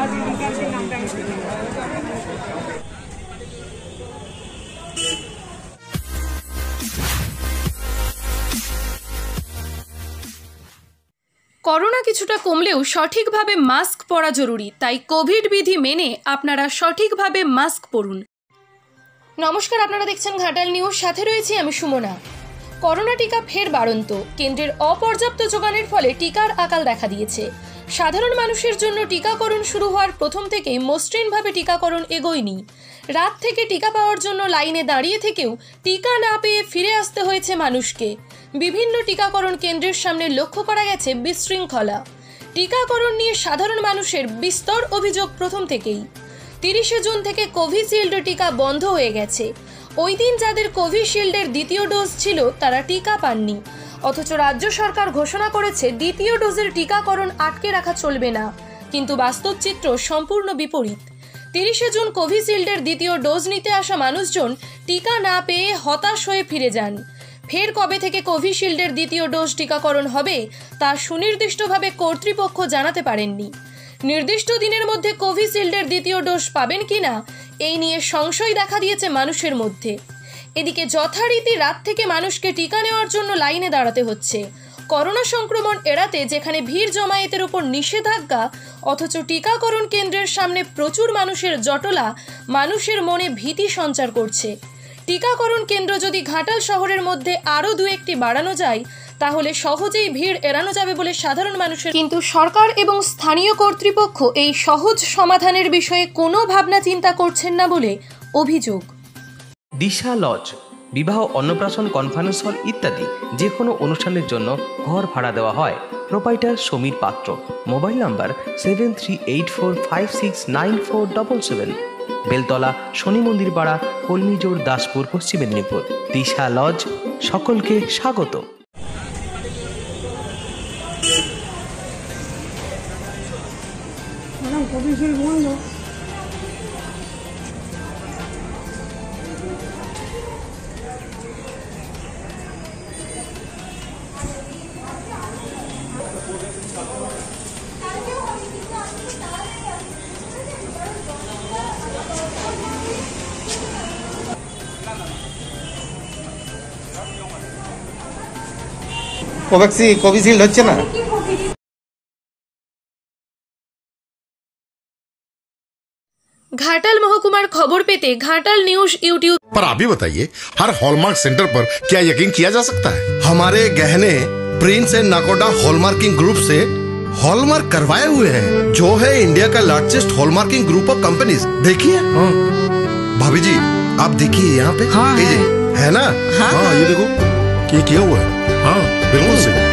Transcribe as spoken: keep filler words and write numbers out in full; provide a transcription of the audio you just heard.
Corona কিছুটা কমলেও সঠিকভাবে মাস্ক পরা জরুরি, তাই কোভিড বিধি মেনে আপনারা সঠিকভাবে মাস্ক পরুন। নমস্কার, আপনারা দেখছেন ঘাটাল নিউজ, সাথে রয়েছি আমি সুমনা। করোনা টিকা ফের বাড়ন্ত। কেন্দ্রের অপর্যাপ্ত যোগানের ফলে টিকার আকাল দেখা দিয়েছে। সাধারণ মানুষের জন্য টিকাকরণ শুরু হওয়ার প্রথম থেকেই মসৃণভাবে টিকাকরণ এগোয়নি। রাত থেকে টিকা পাওয়ার জন্য লাইনে দাঁড়িয়ে থেকেও টিকা না পেয়ে ফিরে আসতে হয়েছে মানুষকে। বিভিন্ন টিকাকরণ কেন্দ্রের সামনে লক্ষ্য করা গেছে বিশৃঙ্খলা। টিকাকরণ নিয়ে সাধারণ মানুষের বিস্তর অভিযোগ প্রথম থেকেই। তিরিশে জুন থেকে কোভিশিল্ড টিকা বন্ধ হয়ে গেছে। ওই দিন যাদের কোভিশিল্ডের দ্বিতীয় ডোজ ছিল তারা টিকা পাননি, অথচ রাজ্য সরকার ঘোষণা করেছে দ্বিতীয় ডোজের টিকাকরণ আটকে রাখা চলবে না। কিন্তু বাস্তব চিত্র সম্পূর্ণ বিপরীত। তিরিশে জুন কোভিশিল্ডের দ্বিতীয় ডোজ নিতে আসা মানুষজন টিকা না পেয়ে হতাশ হয়ে ফিরে যান। ফের কবে থেকে কোভিশিল্ডের দ্বিতীয় ডোজ টিকাকরণ হবে তা সুনির্দিষ্টভাবে কর্তৃপক্ষ জানাতে পারেননি। নির্দিষ্ট দিনের মধ্যে কোভিশিল্ডের দ্বিতীয় ডোজ পাবেন কিনা এই নিয়ে সংশয় দেখা দিয়েছে মানুষের মধ্যে। এদিকে যথারীতি রাত থেকে মানুষকে টিকা নেওয়ার জন্য লাইনে দাঁড়াতে হচ্ছে। করোনা সংক্রমণ এড়াতে যেখানে ভিড় জমায়েতের উপর নিষেধাজ্ঞা, অথচ টিকাকরণ কেন্দ্রের সামনে প্রচুর মানুষের জটলা মানুষের মনে ভীতি সঞ্চার করছে। টিকাকরণ কেন্দ্র যদি ঘাটাল শহরের মধ্যে আরও দু একটি বাড়ানো যায় তাহলে সহজেই ভিড় এড়ানো যাবে বলে সাধারণ মানুষের, কিন্তু সরকার এবং স্থানীয় কর্তৃপক্ষ এই সহজ সমাধানের বিষয়ে কোনো ভাবনা চিন্তা করছেন না বলে অভিযোগ। দিশা লজ, বিবাহ, অন্নপ্রাশন, কনফারেন্স হল ইত্যাদি যে কোনো অনুষ্ঠানের জন্য ঘর ভাড়া দেওয়া হয়। Proprietor Samir Patra. Mobile number seven three eight four five six nine four double seven. Beltala, Shani Mandir Para, কলমিজোর, Daspur, পশ্চিম মেদিনীপুর। দিশা লজ, সকলকে স্বাগত। কোভ্যাক্সিন কোভিশিল্ড হচ্ছে না। घाटल महकुमार खबर पेते घाटल न्यूज यूट्यूब पर आप भी बताइए, हर हॉलमार्क सेंटर पर क्या यकीन किया जा सकता है? हमारे गहने prince and Nakoda hallmarking group से हॉलमार्क करवाए हुए हैं, जो है इंडिया का largest hallmarking group of companies. देखिए भाभी जी, आप देखिए यहाँ पे। हाँ, है।, है ना? हाँ, हाँ, ये देखो, ये किया हुआ है। हाँ, बिल्कुल सही।